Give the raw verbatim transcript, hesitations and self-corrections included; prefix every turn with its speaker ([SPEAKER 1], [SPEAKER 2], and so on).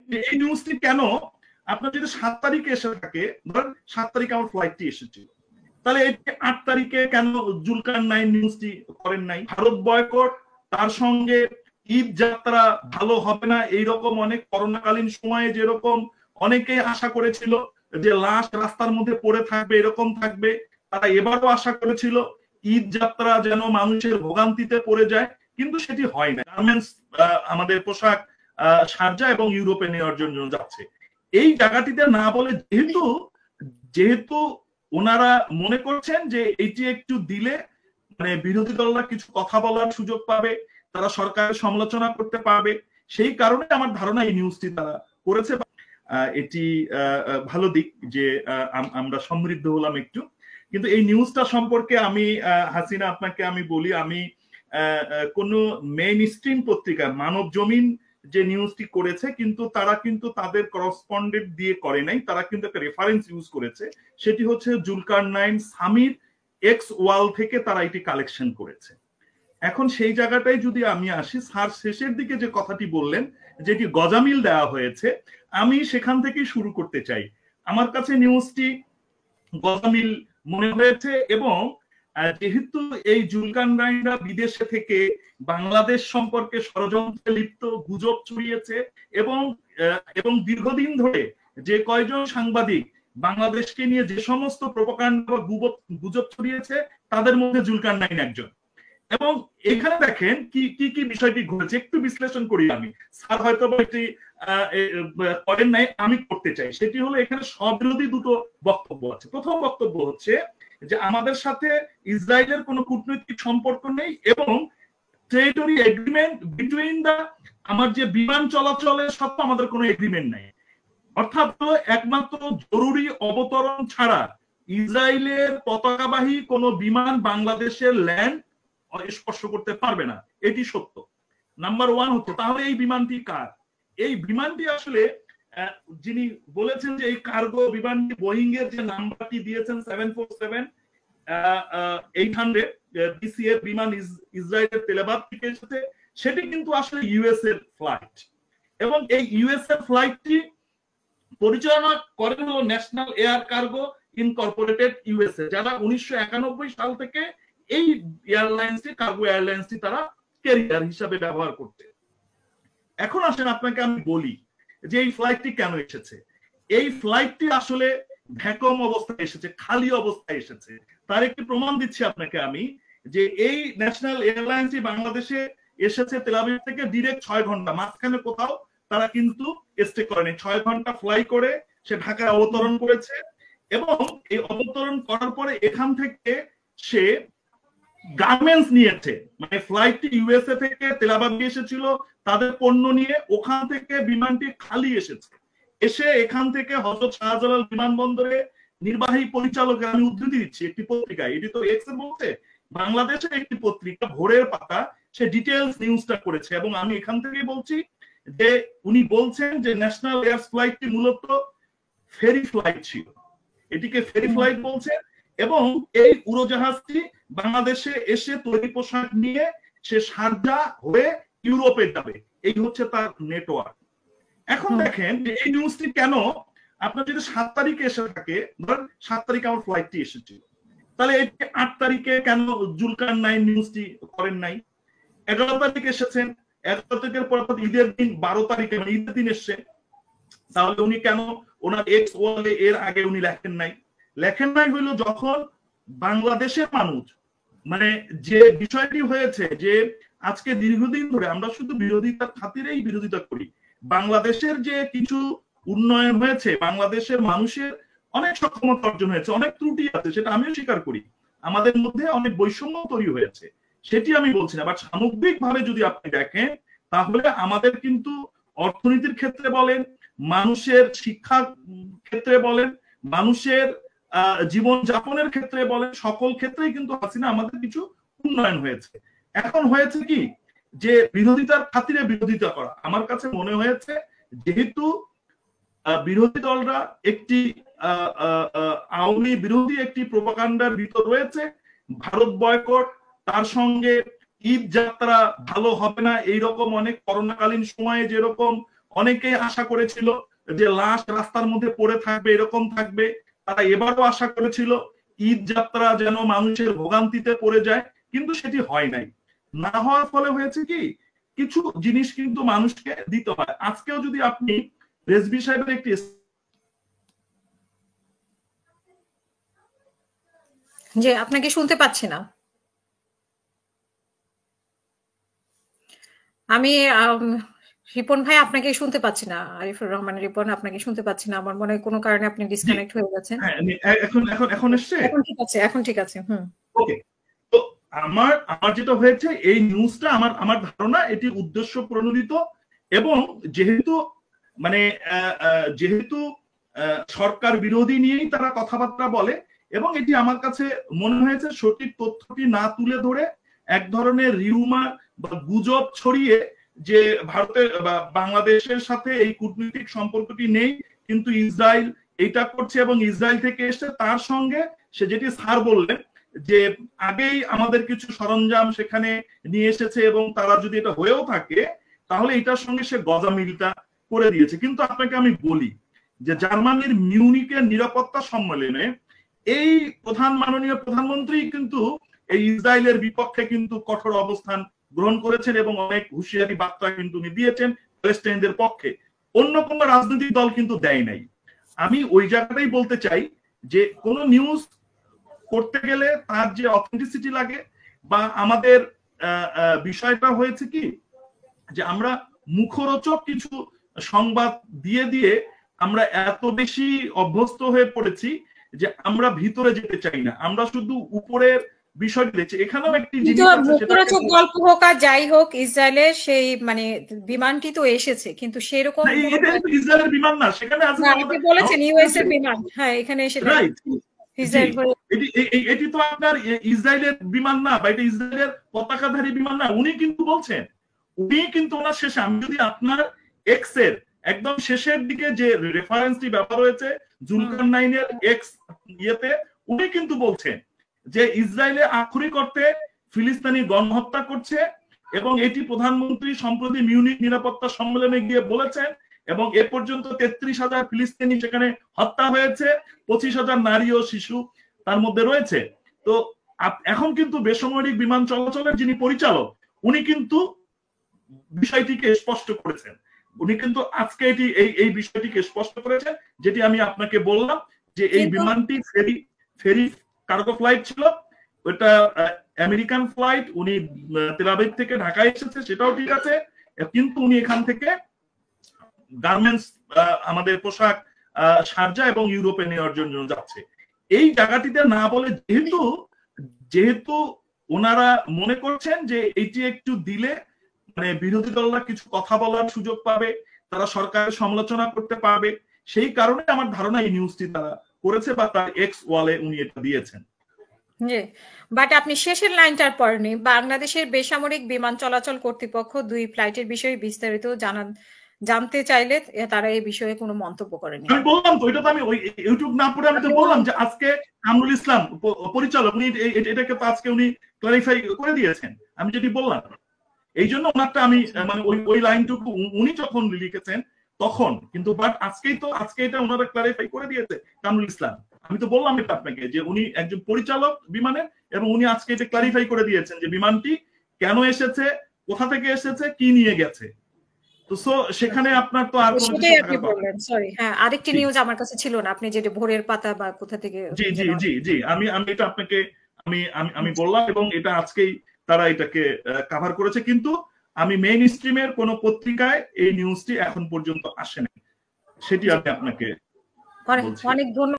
[SPEAKER 1] এই নিউজটি কেন আপনার যদি সাত তারিখে এসে থাকে, ধরেন সাত তারিখে আমার ফ্লাইটটি এসেছিল, তাহলে এই আট তারিখে কেন জুলকারনাইন নিউজটি করেন নাই? ভারত বয়কট, তার সঙ্গে ঈদ যাত্রা ভালো হবে না, এইরকম অনেক করোনাকালীন সময়ে যেরকম অনেকেই আশা করেছিল যে লাশ রাস্তার মধ্যে পড়ে থাকবে, এরকম থাকবে, তারা এবারও আশা করেছিল ঈদ যাত্রা যেন মানুষের ভোগান্তিতে পড়ে যায়, কিন্তু সেটি হয় না। গার্মেন্টস আমাদের পোশাক শারজা এবং ইউরোপে নেওয়ার জন্য যাচ্ছে। এই জায়গাটিতে না বলে যেহেতু যেহেতু ওনারা মনে করছেন যে এটি একটু দিলে মানে বিরোধী দলরা কিছু কথা বলার সুযোগ পাবে, তারা সরকারের সমালোচনা করতে পারবে, সেই কারণে আমার ধারণা এই নিউজটি তারা করেছে। এটি ভালো দিক যে আমরা সমৃদ্ধ হলাম একটু। কিন্তু এই নিউজটা সম্পর্কে আমি হাসিনা আপনাকে আমি বলি, আমি কোন মেইন স্ট্রিম পত্রিকা মানব জমিন যে নিউজটি করেছে, কিন্তু তারা কিন্তু তাদের করসপন্ডেন্ট দিয়ে করে নাই, তারা কিন্তু একটা রেফারেন্স ইউজ করেছে, সেটি হচ্ছে জুলকারনাইন সামির এক্স ওয়াল থেকে তারা এটি কালেকশন করেছে। এখন সেই জায়গাটাই যদি আমি আসি, স্যার শেষের দিকে যে কথাটি বললেন যেটি গজামিল দেওয়া হয়েছে, আমি সেখান থেকেই শুরু করতে চাই। আমার কাছে নিউজটি গজামিল মনে হয়েছে, এবং যেহেতু এই জুলকারনাইনরা বিদেশে থেকে বাংলাদেশ সম্পর্কে ষড়যন্ত্রে লিপ্ত, গুজব ছড়িয়েছে, এবং এবং দীর্ঘদিন ধরে যে কয়জন সাংবাদিক বাংলাদেশকে নিয়ে যে সমস্ত প্রোপাগান্ডা বা গুজব ছড়িয়েছে, তাদের মধ্যে জুলকারনাইন একজন। এবং এখানে দেখেন কি কি কি বিষয়টি ঘটেছে, একটু বিশ্লেষণ করি আমি। স্যার হয়তো এটি করেন নাই, আমি করতে চাই। সেটি হলো এখানে স্ববিরোধী দুটো বক্তব্য আছে। প্রথম বক্তব্য হচ্ছে যে আমাদের সাথে ইসরায়েলের কোনো কূটনৈতিক সম্পর্ক নেই, এবং টেরিটরি এগ্রিমেন্ট বিটুইন দা আমার যে বিমান চলাচলের সাথে আমাদের কোনো এগ্রিমেন্ট নাই। অর্থাৎ একমাত্র জরুরি অবতরণ ছাড়া ইসরায়েলের পতাকাবাহী কোনো বিমান বাংলাদেশের ল্যান্ড স্পর্শ করতে পারবে না, এটি সত্য। নাম্বার ওয়ান হচ্ছে, তাহলে এই বিমানটি কার? এই বিমানটি আসলে যিনি বলেছেন যে এই কার্গো বিমানটি বোয়িং এর যে নাম্বারটি দিয়েছেন seven four seven eight hundred BC এর বিমান ইসরায়েলের তেল আবিব থেকে এসেছে, সেটি কিন্তু আসলে ইউএস এর ফ্লাইট, এবং এই ইউএস এর ফ্লাইটটি পরিচালনা করেন হলো national air cargo incorporated USA, যারা উনিশশো একানব্বই সাল থেকে এই এয়ারলাইন্সটি কার্গো এয়ারলাইন্সটি তারা ক্যারিয়ার হিসাবে ব্যবহার করতে। এখন আসেন আপনাকে আমি বলি যে এই ফ্লাইটটি কেন এসেছে। এই ফ্লাইটটি আসলে ভ্যাকুয়াম অবস্থায় এসেছে, খালি অবস্থায় এসেছে। তার একটি প্রমাণ দিচ্ছি আপনাকে আমি, যে এই ন্যাশনাল এয়ারলাইন্সটি বাংলাদেশে এসেছে তেল আবিব থেকে ডিরেক্ট ছয় ঘন্টা, মাঝখানে কোথাও তারা কিন্তু স্টে করেনি। ছয় ঘন্টা ফ্লাই করে সে ঢাকায় অবতরণ করেছে, এবং এই অবতরণ করার পরে এখান থেকে সে গার্মেন্টস নিয়েছে, মানে ফ্লাইটটি ইউএসএ থেকে তেল আবিব এসেছিল তাদের পণ্য নিয়ে, ওখান থেকে বিমানটি খালি এসেছে, এসে এখান থেকে হযরত শাহজালাল বিমানবন্দরে নির্বাহী পরিচালক, আমি উদ্ধৃতি দিচ্ছি একটি পত্রিকা, এটি তো এক্স এর বলছে, বাংলাদেশের একটি পত্রিকা ভোরের পাতা, সে ডিটেইলস নিউজটা করেছে, এবং আমি এখান থেকেই বলছি যে উনি বলছেন যে ন্যাশনাল এয়ার ফ্লাইটটি মূলত ফেরি ফ্লাইট ছিল, এটিকে ফেরি ফ্লাইট বলছে, এবং এই উড়োজাহাজটি বাংলাদেশে এসে তৈরি পোশাক নিয়ে সে শারজা হয়ে ইউরোপে যাবে, এই হচ্ছে তার নেটওয়ার্ক। এখন দেখেন যে এই নিউজটি কেন আপনার যদি সাত তারিখে এসে থাকে, ধরেন সাত তারিখে আমার ফ্লাইটটি এসেছিল, তাহলে এই আট তারিখে কেন জুলকারনাইন নিউজটি করেন নাই? এগারো তারিখে এসেছেন, এগারো তারিখের পর ঈদের দিন বারো তারিখে মানে ঈদের দিন এসছে, তাহলে উনি কেন ওনার এক্স ওয়ালে এর আগে উনি লেখেন নাই? লেখেন নাই হইলো যখন বাংলাদেশের মানুষ, মানে যে বিষয়টি হয়েছে যে আজকে দীর্ঘদিন ধরে আমরা শুধু বিরোধিতার খাতিরেই বিরোধিতা করি, বাংলাদেশের যে কিছু উন্নয়ন হয়েছে, বাংলাদেশের মানুষের অনেক সক্ষমতা অর্জন হয়েছে, অনেক ত্রুটি আছে, সেটা আমিও স্বীকার করি, আমাদের মধ্যে অনেক বৈষম্য তৈরি হয়েছে, সেটি আমি বলছি না। বাট সামগ্রিক ভাবে যদি আপনি দেখেন, তাহলে আমাদের কিন্তু অর্থনীতির ক্ষেত্রে বলেন, মানুষের শিক্ষার ক্ষেত্রে বলেন, মানুষের আহ জীবন যাপনের ক্ষেত্রে বলেন, সকল ক্ষেত্রেই কিন্তু হাসিনা আমাদের কিছু উন্নয়ন হয়েছে। এখন হয়েছে কি যে বিরোধিতার খাতিরে বিরোধিতা করা, আমার কাছে মনে হয়েছে যেহেতু বিরোধী দলরা একটি আওয়ামী বিরোধী একটি প্রোপাগান্ডার ভিতর রয়েছে, ভারত বয়কট, তার সঙ্গে ঈদ যাত্রা ভালো হবে না, এইরকম অনেক করোনাকালীন সময়ে যেরকম অনেকেই আশা করেছিল যে লাশ রাস্তার মধ্যে পড়ে থাকবে, এরকম থাকবে। তারা এবারও আশা করেছিল ঈদ যাত্রা যেন মানুষের ভোগান্তিতে পড়ে যায়, কিন্তু সেটি হয় নাই। না হওয়ার ফলে হয়েছে কি, কিছু জিনিস কিন্তু মানুষকে দিতে হয়। আজকেও যদি আপনি রেজভী সাহেবের একটি
[SPEAKER 2] যে আপনাকে শুনতে পাচ্ছি না আমি, রিপন ভাই আপনাকে শুনতে পাচ্ছি না। আরিফুর রহমান রিপন আপনাকে শুনতে পাচ্ছি না। আমার মনে হয় কোনো কারণে আপনি ডিসকানেক্ট হয়ে গেছেন।
[SPEAKER 1] এখন এখন এখন এসছে,
[SPEAKER 2] এখন ঠিক আছে, এখন ঠিক আছে। হুম,
[SPEAKER 1] ওকে। তো আমার আমার যেটা হয়েছে, এই নিউজটা আমার আমার ধারণা এটি উদ্দেশ্য প্রণোদিত, এবং যেহেতু মানে যেহেতু সরকার বিরোধী নিয়েই তারা কথাবার্তা বলে, এবং এটি আমার কাছে মনে হয়েছে সঠিক তথ্যটি না তুলে ধরে এক ধরনের রিউমার বা গুজব ছড়িয়ে যে ভারতের বা বাংলাদেশের সাথে এই কূটনৈতিক সম্পর্কটি নেই, কিন্তু ইসরায়েল এইটা করছে এবং ইসরায়েল থেকে এসে তার সঙ্গে সে যেটি স্যার বললেন যে আগেই আমাদের কিছু সরঞ্জাম সেখানে নিয়ে এসেছে এবং তারা যদি এটা হয়েও থাকে তাহলে এটার সঙ্গে সে গজামিলটা করে দিয়েছে। কিন্তু আপনাকে আমি বলি যে জার্মানির মিউনিকের নিরাপত্তা সম্মেলনে এই প্রধান মাননীয় প্রধানমন্ত্রী কিন্তু এই ইসরায়েলের বিপক্ষে কিন্তু কঠোর অবস্থান গ্রহণ করেছেন এবং অনেক হুঁশিয়ারি বার্তা কিন্তু উনি দিয়েছেন প্যালেস্টাইনদের পক্ষে। অন্য কোনো রাজনৈতিক দল কিন্তু দেয় নাই। আমি ওই জায়গাটাই বলতে চাই যে কোন নিউজ করতে গেলে তার যে অথেন্টিসিটি লাগে, বা আমাদের বিষয়টা হয়েছে কি যে আমরা মুখরোচক কিছু সংবাদ দিয়ে দিয়ে আমরা এত বেশি অভ্যস্ত হয়ে পড়েছি যে আমরা ভিতরে যেতে চাই না, আমরা শুধু উপরের বিষয়টি দেখছি। এখানেও একটি জিনিস আছে,
[SPEAKER 2] মুখরোচক গল্প হোক আর যাই হোক, ইসরায়েলের সেই মানে বিমানটি তো এসেছে, কিন্তু সেরকম
[SPEAKER 1] এটা ইসরায়েলের বিমান না, সেখানে আছে
[SPEAKER 2] আপনি বলেছেন ইউএস এর বিমান। হ্যাঁ, এখানে এসে
[SPEAKER 1] রাইট, এটি তো আপনার ইসরায়েলের বিমান না, বা এটা ইসরায়েলের পতাকাধারী বিমান না। উনি কিন্তু বলছেন, উনি কিন্তু ওনার শেষে, আমি যদি আপনার এক্স এর একদম শেষের দিকে যে রেফারেন্সটি ব্যবহার হয়েছে জুলকারনাইনের এক্স ইয়েতে, উনি কিন্তু বলছেন যে ইসরায়েলে আক্ষরিক অর্থে ফিলিস্তিনি গণহত্যা করছে, এবং এটি প্রধানমন্ত্রী সম্প্রতি মিউনিক নিরাপত্তা সম্মেলনে গিয়ে বলেছেন, এবং এ পর্যন্ত তেত্রিশ হাজার ফিলিস্তিনি সেখানে হত্যা হয়েছে, পঁচিশ হাজার নারী ও শিশু তার মধ্যে রয়েছে। তো এখন কিন্তু বেসামরিক বিমান চলাচলের যিনি পরিচালক, উনি কিন্তু বিষয়টিকে স্পষ্ট করেছেন। উনি কিন্তু আজকে এটি এই এই বিষয়টিকে স্পষ্ট করেছেন, যেটি আমি আপনাকে বললাম যে এই বিমানটি ফেরি ফেরি কার্গো ফ্লাইট ছিল, ওটা আমেরিকান ফ্লাইট। উনি তেল আবিব থেকে ঢাকায় এসেছে, সেটাও ঠিক আছে, কিন্তু উনি এখান থেকে গার্মেন্টস আমাদের পোশাক শারজা এবং ইউরোপে নেওয়ার জন্য যাচ্ছে। এই জায়গাটিতে না বলে যেহেতু যেহেতু ওনারা মনে করছেন যে এটি একটু দিলে মানে বিরোধী দলরা কিছু কথা বলার সুযোগ পাবে, তারা সরকারের সমালোচনা করতে পারবে, সেই কারণে আমার ধারণা এই নিউজটি তারা করেছে বা তার এক্স ওয়ালে উনি এটা দিয়েছেন।
[SPEAKER 2] জি, বাট আপনি শেষের লাইনটার পরনি, বাংলাদেশের বেসামরিক বিমান চলাচল কর্তৃপক্ষ দুই ফ্লাইটের বিষয়ে বিস্তারিত জানান জানতে চাইলে তারা এই বিষয়ে কোনো মন্তব্য করেনি।
[SPEAKER 1] আমি বললাম তো, এটা তো আমি ওই ইউটিউব না পড়ে আমি তো বললাম যে আজকে কামরুল ইসলাম পরিচালক উনি এটাকে তো আজকে উনি ক্লারিফাই করে দিয়েছেন, আমি যেটি বললাম। এই জন্য ওনারটা আমি মানে ওই ওই লাইনটুকু উনি যখন লিখেছেন তখন, কিন্তু বাট আজকেই তো আজকে এটা ওনারা ক্লারিফাই করে দিয়েছে কামরুল ইসলাম। আমি তো বললাম এটা আপনাকে যে উনি একজন পরিচালক বিমানের, এবং উনি আজকে এটা ক্লারিফাই করে দিয়েছেন যে বিমানটি কেন এসেছে, কোথা থেকে এসেছে, কি নিয়ে গেছে। তো সো সেখানে আপনার তো আর কোনো
[SPEAKER 2] সেটাই আপনি বললেন। সরি, হ্যাঁ, আরেকটি নিউজ আমার কাছে ছিল না, আপনি যেটা ভোরের পাতা বা কোথা থেকে।
[SPEAKER 1] জি জি জি জি আমি আমি এটা আপনাকে আমি আমি বললাম, এবং এটা আজকেই তারা এটাকে কভার করেছে, কিন্তু আমি মেইন স্ট্রিমের কোন পত্রিকায় এই নিউজটি এখন পর্যন্ত আসেনি, সেটি আমি আপনাকে বলছি।
[SPEAKER 2] অনেক ধন্যবাদ।